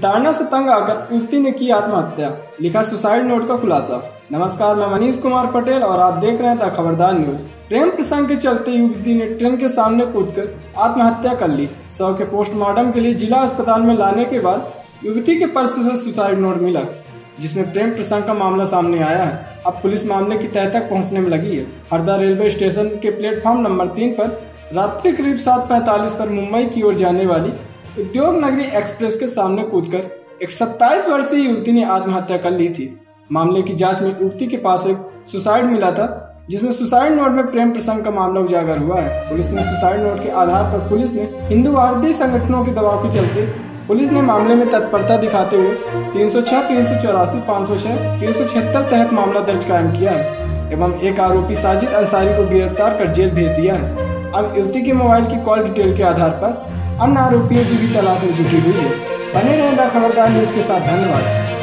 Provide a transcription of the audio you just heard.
ताड़ना से तंग आकर युवती ने की आत्महत्या, लिखा सुसाइड नोट का खुलासा। नमस्कार, मैं मनीष कुमार पटेल और आप देख रहे हैं द खबरदार न्यूज। प्रेम प्रसंग के चलते युवती ने ट्रेन के सामने कूदकर आत्महत्या कर ली। शव के पोस्टमार्टम के लिए जिला अस्पताल में लाने के बाद युवती के पर्स से सुसाइड नोट मिला, जिसमें प्रेम प्रसंग का मामला सामने आया है। अब पुलिस मामले की तह तक पहुंचने में लगी है। हरदा रेलवे स्टेशन के प्लेटफॉर्म नंबर 3 पर रात्रि करीब 7:45 पर मुंबई की ओर जाने वाली उद्योग नगरी एक्सप्रेस के सामने कूदकर एक 27 वर्षीय युवती ने आत्महत्या कर ली थी। मामले की जांच में युवती के पास एक सुसाइड मिला था, जिसमें सुसाइड नोट में प्रेम प्रसंग का मामला उजागर हुआ है। पुलिस ने सुसाइड नोट के आधार पर पुलिस ने हिंदूवादी संगठनों के दबाव के चलते पुलिस ने मामले में तत्परता दिखाते हुए 306, 384, 506, 376 तहत मामला दर्ज कायम किया है एवं एक आरोपी साजिद अंसारी को गिरफ्तार कर जेल भेज दिया है। अब युवती के मोबाइल की कॉल डिटेल के आधार पर अन्य आरोपियों की भी तलाश में जुटी हुई है। बने रहें द खबरदार न्यूज के साथ। धन्यवाद।